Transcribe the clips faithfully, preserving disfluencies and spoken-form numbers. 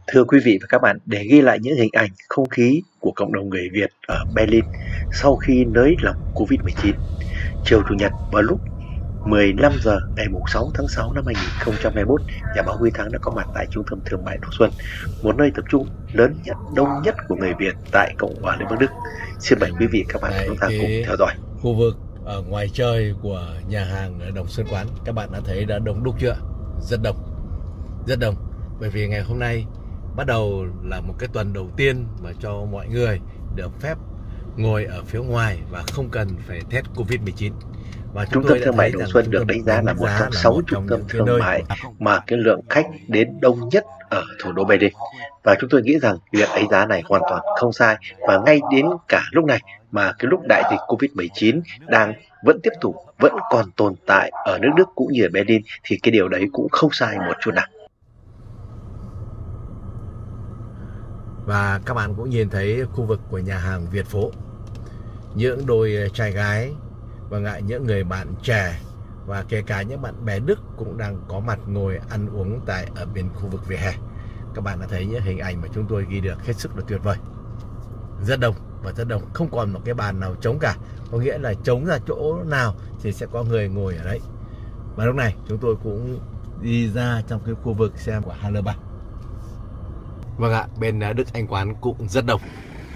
Thưa quý vị và các bạn, để ghi lại những hình ảnh, không khí của cộng đồng người Việt ở Berlin sau khi nới lỏng Covid mười chín, chiều Chủ nhật vào lúc mười lăm giờ ngày sáu tháng sáu năm hai nghìn không trăm hai mươi mốt, Nhà báo Huy Thắng đã có mặt tại Trung tâm Thương mại Đồng Xuân, một nơi tập trung lớn nhất, đông nhất của người Việt tại Cộng hòa Liên bang Đức. Xin mời quý vị và các bạn chúng ta cùng theo dõi. Khu vực ở ngoài trời của nhà hàng Đồng Xuân Quán, các bạn đã thấy đã đông đúc chưa? Rất đông, rất đông. Bởi vì ngày hôm nay bắt đầu là một cái tuần đầu tiên mà cho mọi người được phép ngồi ở phía ngoài và không cần phải test Covid mười chín. Và trung tâm thương mại Đồng Xuân được đánh giá là một trong sáu trung tâm thương mại mà cái lượng khách đến đông nhất ở thủ đô Berlin. Và chúng tôi nghĩ rằng việc đánh giá này hoàn toàn không sai. Và ngay đến cả lúc này mà cái lúc đại dịch Covid mười chín đang vẫn tiếp tục, vẫn còn tồn tại ở nước Đức cũng như ở Berlin, thì cái điều đấy cũng không sai một chút nào. Và các bạn cũng nhìn thấy khu vực của nhà hàng Việt Phố, những đôi trai gái và ngại những người bạn trẻ và kể cả những bạn bè Đức cũng đang có mặt ngồi ăn uống tại ở bên khu vực vỉa hè. Các bạn đã thấy những hình ảnh mà chúng tôi ghi được hết sức là tuyệt vời. Rất đông và rất đông, không còn một cái bàn nào trống cả. Có nghĩa là trống ra chỗ nào thì sẽ có người ngồi ở đấy. Và lúc này chúng tôi cũng đi ra trong cái khu vực xem của Halle ba. Vâng ạ, bên Đức Anh Quán cũng rất đông.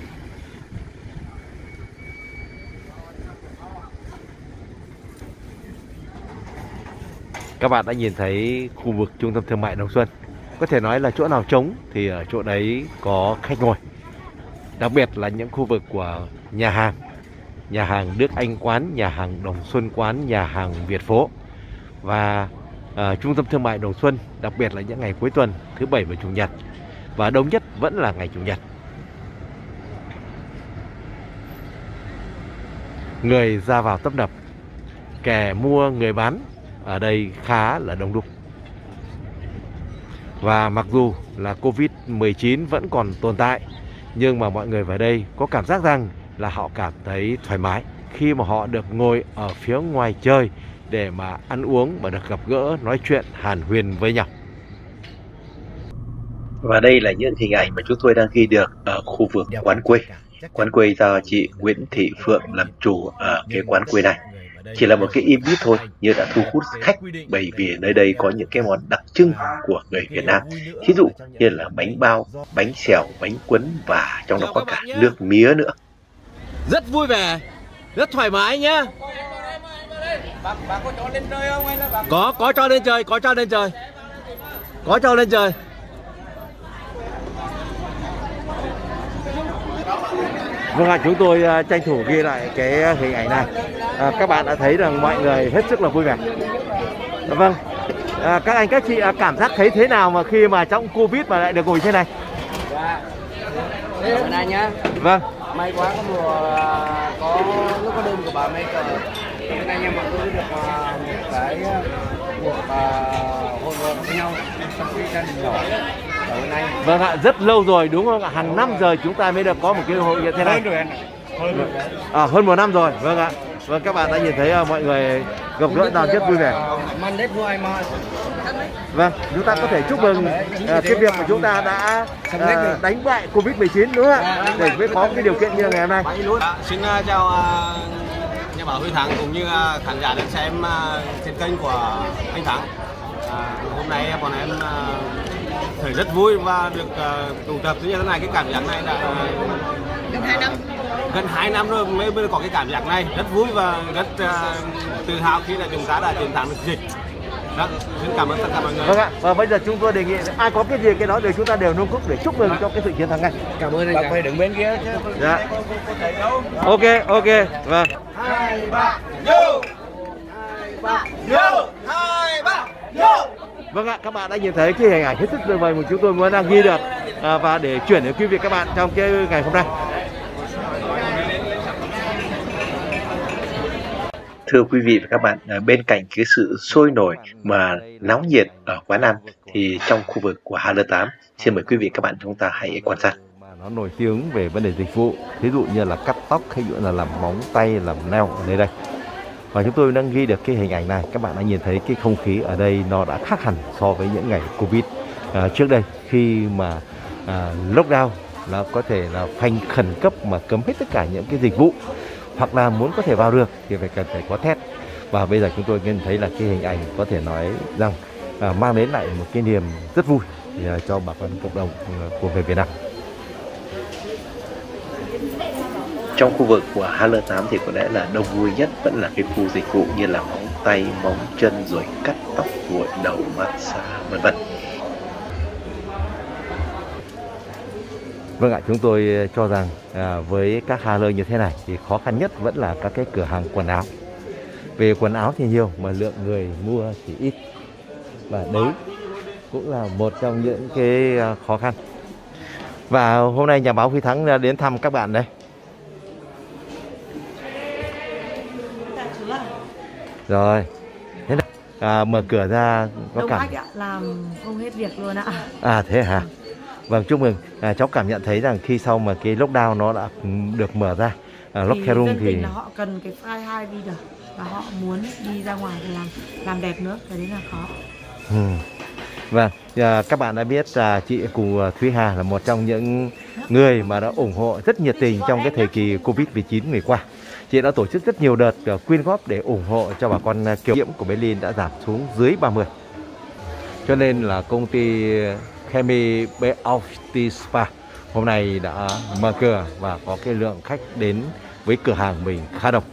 Các bạn đã nhìn thấy khu vực trung tâm thương mại Đồng Xuân. Có thể nói là chỗ nào trống thì ở chỗ đấy có khách ngồi. Đặc biệt là những khu vực của nhà hàng, nhà hàng Đức Anh Quán, nhà hàng Đồng Xuân Quán, nhà hàng Việt Phố. Và uh, trung tâm thương mại Đồng Xuân, đặc biệt là những ngày cuối tuần, thứ Bảy và Chủ nhật. Và đông nhất vẫn là ngày Chủ nhật. Người ra vào tấp nập, kẻ mua người bán ở đây khá là đông đúc. Và mặc dù là Covid mười chín vẫn còn tồn tại, nhưng mà mọi người vào đây có cảm giác rằng là họ cảm thấy thoải mái khi mà họ được ngồi ở phía ngoài trời để mà ăn uống và được gặp gỡ, nói chuyện hàn huyên với nhau. Và đây là những hình ảnh mà chúng tôi đang ghi được ở khu vực quán quê. Quán quê do chị Nguyễn Thị Phượng làm chủ ở cái quán quê này. Chỉ là một cái im bít thôi, nhưng đã thu hút khách bởi vì nơi đây có những cái món đặc trưng của người Việt Nam. Ví dụ như là bánh bao, bánh xèo, bánh cuốn và trong đó có cả nước mía nữa. Rất vui vẻ, rất thoải mái nhá. Có, có cho lên trời, có cho lên trời. Có cho lên trời. Vâng ạ, chúng tôi tranh thủ ghi lại cái hình ảnh này. À, các bạn đã thấy rằng mọi người hết sức là vui vẻ. Vâng, à, các anh các chị cảm giác thấy thế nào mà khi mà trong Covid mà lại được ngồi thế này? Dạ, bữa nay nhá. Vâng. May quá có mùa, có lúc có đơn của bà May cờ. Hôm nay em bọn tôi được một cái cuộc hội ngộ với nhau trong cái gia đình nhỏ. Vâng ạ, rất lâu rồi đúng không ạ? Hàng năm giờ chúng ta mới được có một cái hội như thế này. À, hơn một năm rồi, vâng ạ. Vâng, các bạn đã nhìn thấy uh, mọi người gặp gỡ nhau rất vui vẻ. Vâng, chúng ta có thể chúc mừng uh, cái việc mà chúng ta đã uh, đánh bại Covid mười chín đúng không ạ? Để mới có cái điều kiện như ngày hôm nay. À, xin uh, chào uh, nhà báo Huy Thắng cũng như uh, khán giả đang xem uh, trên kênh của anh Thắng. Uh, hôm nay bọn em uh, thấy rất vui và được uh, tụ tập như thế này. Cái cảm giác này đã uh, gần hai năm gần hai năm rồi mới, mới có cái cảm giác này, rất vui và rất uh, tự hào khi là chúng ta đã chiến thắng được dịch. Đó, xin cảm ơn tất cả mọi người. Vâng ạ, và bây giờ chúng tôi đề nghị ai có cái gì cái đó để chúng ta đều nâng cốc để chúc mừng cho cái sự chiến thắng này. Cảm ơn anh. Bạn phải đứng bên kia chứ. Dạ. Ok, ok, vâng. Hai ba vô, hai ba vô, hai ba vô. Vâng ạ, các bạn đã nhìn thấy cái hình ảnh hết sức tuyệt vời mà chúng tôi muốn đang ghi được à, và để chuyển đến quý vị các bạn trong cái ngày hôm nay. Thưa quý vị và các bạn, bên cạnh cái sự sôi nổi mà náo nhiệt ở quán ăn thì trong khu vực của Halle tám, xin mời quý vị các bạn chúng ta hãy quan sát. Nó nổi tiếng về vấn đề dịch vụ, ví dụ như là cắt tóc, hay dụ là làm móng tay, làm nail ở nơi đây. Và chúng tôi đang ghi được cái hình ảnh này, các bạn đã nhìn thấy cái không khí ở đây nó đã khác hẳn so với những ngày Covid à, trước đây, khi mà à, lockdown, là có thể là phanh khẩn cấp mà cấm hết tất cả những cái dịch vụ, hoặc là muốn có thể vào được thì phải cần phải có test. Và bây giờ chúng tôi nhìn thấy là cái hình ảnh có thể nói rằng à, mang đến lại một cái niềm rất vui thì, à, cho bà con cộng đồng của người Việt Nam. Trong khu vực của H L tám thì có lẽ là đông vui nhất vẫn là cái khu dịch vụ như là móng tay, móng chân, rồi cắt tóc, gội đầu, massage, vân vân. Vâng ạ, chúng tôi cho rằng à, với các H L như thế này thì khó khăn nhất vẫn là các cái cửa hàng quần áo. Về quần áo thì nhiều mà lượng người mua thì ít. Và đấy cũng là một trong những cái khó khăn. Và hôm nay nhà báo Huy Thắng đến thăm các bạn đây. Rồi, thế nào? À, mở cửa ra có Đông cảm khách ạ, làm không hết việc luôn ạ. À thế hả? Vâng, chúc mừng. À, cháu cảm nhận thấy rằng khi sau mà cái lockdown nó đã được mở ra, à, lock Thì room dân thì tình là họ cần cái file hai reader và họ muốn đi ra ngoài để làm làm đẹp nữa, cái đấy là khó. ừ. Vâng, à, các bạn đã biết à, chị Cù Thúy Hà là một trong những người mà đã ủng hộ rất nhiệt tình trong cái thời kỳ Covid mười chín vừa qua. Chị đã tổ chức rất nhiều đợt uh, quyên góp để ủng hộ cho bà con uh, kiểu nhiễm của Berlin đã giảm xuống dưới ba mươi. Cho nên là công ty Chemie Beauty Spa hôm nay đã mở cửa và có cái lượng khách đến với cửa hàng mình khá đông.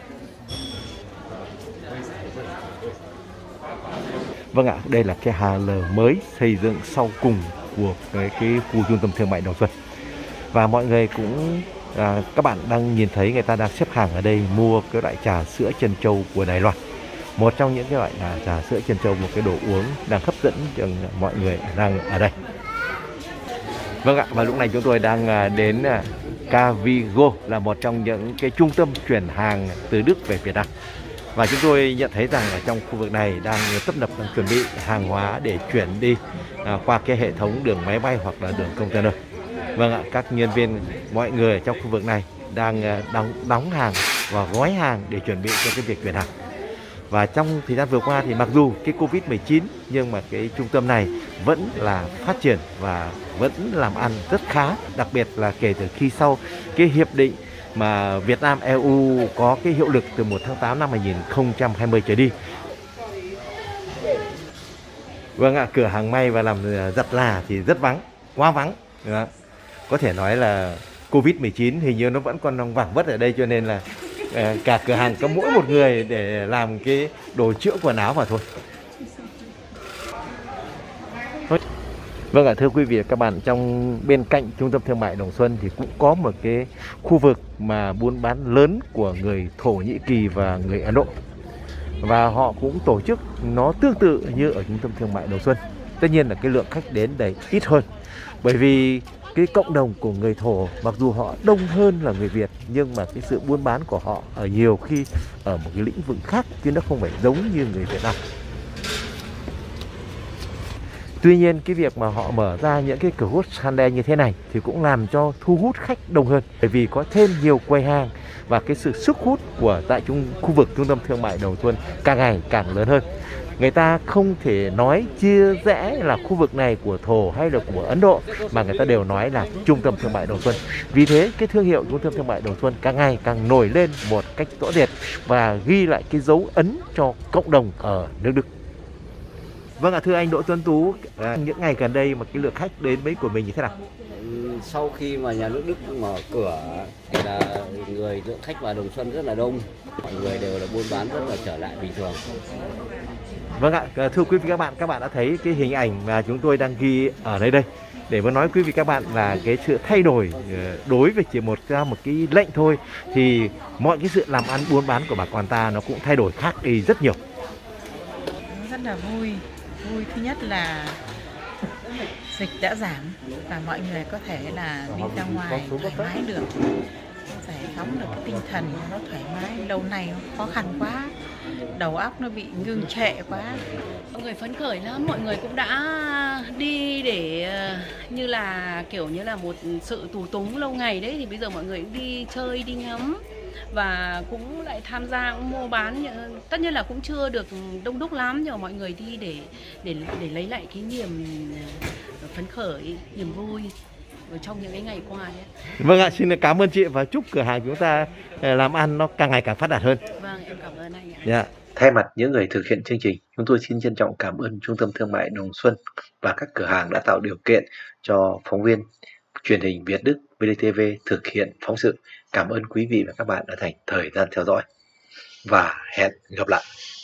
Vâng ạ, đây là cái H L mới xây dựng sau cùng của cái, cái khu trung tâm thương mại Đồng Xuân. Và mọi người cũng À, các bạn đang nhìn thấy người ta đang xếp hàng ở đây mua cái loại trà sữa trân châu của Đài Loan. Một trong những cái loại là trà sữa trân châu, một cái đồ uống đang hấp dẫn cho mọi người đang ở đây. Vâng ạ, và lúc này chúng tôi đang đến Cavigo, là một trong những cái trung tâm chuyển hàng từ Đức về Việt Nam. Và chúng tôi nhận thấy rằng ở trong khu vực này đang tấp nập đang chuẩn bị hàng hóa để chuyển đi à, qua cái hệ thống đường máy bay hoặc là đường container. Vâng ạ, các nhân viên, mọi người ở trong khu vực này đang đóng, đóng hàng và gói hàng để chuẩn bị cho cái việc chuyển hàng. Và trong thời gian vừa qua thì mặc dù cái Covid mười chín nhưng mà cái trung tâm này vẫn là phát triển và vẫn làm ăn rất khá. Đặc biệt là kể từ khi sau cái hiệp định mà Việt Nam E U có cái hiệu lực từ một tháng tám năm hai nghìn không trăm hai mươi trở đi. Vâng ạ, cửa hàng may và làm giặt là thì rất vắng, quá vắng. Đó. Có thể nói là Covid mười chín hình như nó vẫn còn đang vảng vất ở đây, cho nên là uh, cả cửa hàng có mỗi một người để làm cái đồ chữa quần áo mà thôi. Vâng ạ, thưa quý vị và các bạn, trong bên cạnh trung tâm thương mại Đồng Xuân thì cũng có một cái khu vực mà buôn bán lớn của người Thổ Nhĩ Kỳ và người Ấn Độ. Và họ cũng tổ chức nó tương tự như ở trung tâm thương mại Đồng Xuân. Tất nhiên là cái lượng khách đến đây ít hơn. Bởi vì cái cộng đồng của người Thổ mặc dù họ đông hơn là người Việt, nhưng mà cái sự buôn bán của họ ở nhiều khi ở một cái lĩnh vực khác chứ nó không phải giống như người Việt Nam. Tuy nhiên cái việc mà họ mở ra những cái cửa hút Sunday như thế này thì cũng làm cho thu hút khách đông hơn, bởi vì có thêm nhiều quầy hàng và cái sự sức hút của tại trung khu vực trung tâm thương mại Đồng Xuân càng ngày càng lớn hơn. Người ta không thể nói chia rẽ là khu vực này của Thổ hay là của Ấn Độ, mà người ta đều nói là trung tâm thương mại Đồng Xuân. Vì thế cái thương hiệu trung tâm thương mại Đồng Xuân càng ngày càng nổi lên một cách rõ rệt và ghi lại cái dấu ấn cho cộng đồng ở nước Đức. Vâng ạ, thưa anh Đỗ Tuấn Tú, à, những ngày gần đây mà cái lượng khách đến với của mình như thế nào? Sau khi mà nhà nước Đức mở cửa thì là người lượng khách vào Đồng Xuân rất là đông, mọi người đều là buôn bán rất là trở lại bình thường. Vâng ạ, thưa quý vị các bạn, các bạn đã thấy cái hình ảnh mà chúng tôi đang ghi ở đây đây để muốn nói quý vị các bạn là cái sự thay đổi đối với chỉ một ra một cái lệnh thôi thì mọi cái sự làm ăn buôn bán của bà con ta nó cũng thay đổi khác đi rất nhiều. Rất là vui, vui thứ nhất là dịch đã giảm và mọi người có thể là đi ra ngoài thoải mái được, giải phóng được cái tinh thần nó thoải mái. Lâu nay nó khó khăn quá, đầu óc nó bị ngưng trệ quá. Mọi người phấn khởi lắm, mọi người cũng đã đi để như là kiểu như là một sự tù túng lâu ngày đấy, thì bây giờ mọi người cũng đi chơi, đi ngắm. và cũng lại tham gia cũng mua bán, tất nhiên là cũng chưa được đông đúc lắm, nhưng mà mọi người đi để để để lấy lại cái niềm phấn khởi, niềm vui ở trong những cái ngày qua ấy. Vâng ạ, xin cảm ơn chị và chúc cửa hàng chúng ta làm ăn nó càng ngày càng phát đạt hơn. Vâng, em cảm ơn anh ạ. Yeah. Thay mặt những người thực hiện chương trình, chúng tôi xin trân trọng cảm ơn Trung tâm Thương mại Đồng Xuân và các cửa hàng đã tạo điều kiện cho phóng viên truyền hình Việt Đức vê đê tê vê thực hiện phóng sự. Cảm ơn quý vị và các bạn đã dành thời gian theo dõi và hẹn gặp lại.